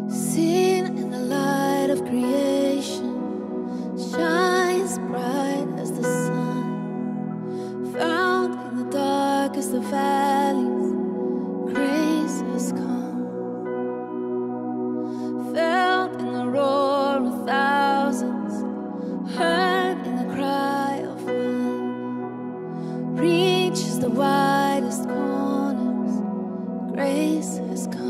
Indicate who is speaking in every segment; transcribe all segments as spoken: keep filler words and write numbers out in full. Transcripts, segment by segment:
Speaker 1: Seen in the light of creation, shines bright as the sun. Found in the darkest of valleys, grace has come. Felt in the roar of thousands, heard in the cry of one. Reaches the widest corners, grace has come.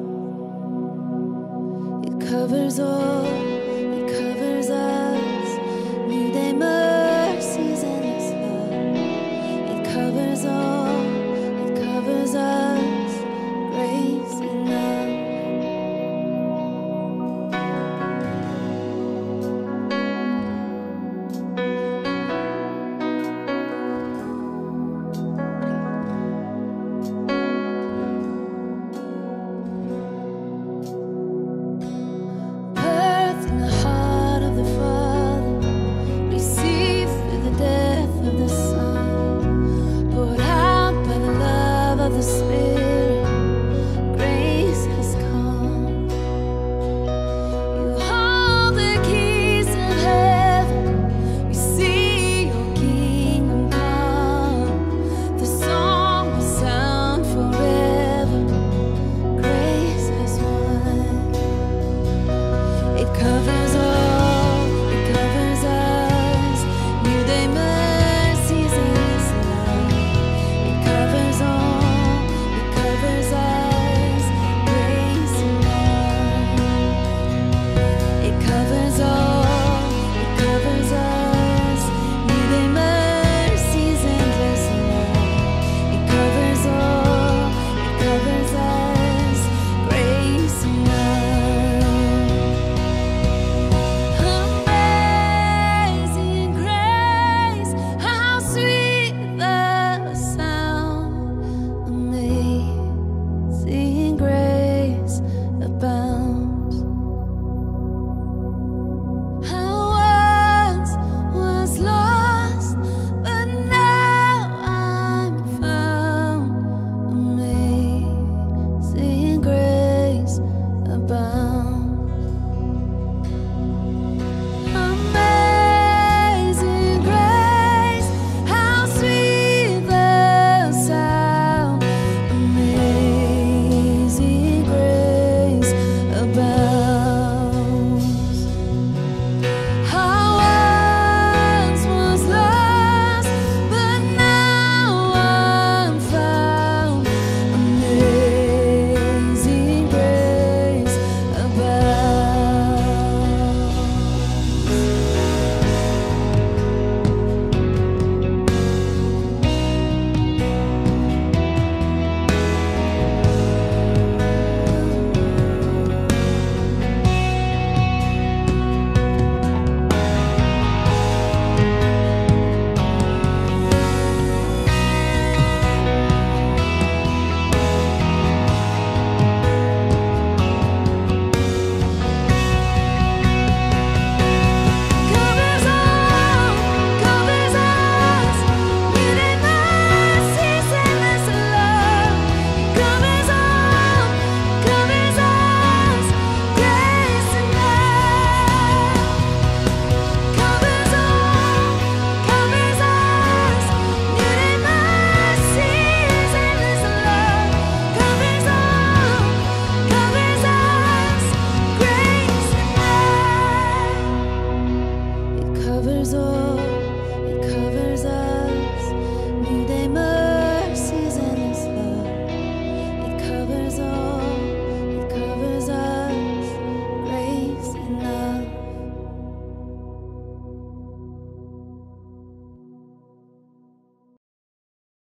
Speaker 1: It covers all, it covers us. New day mercies and His love. It covers all, it covers us. Grace enough.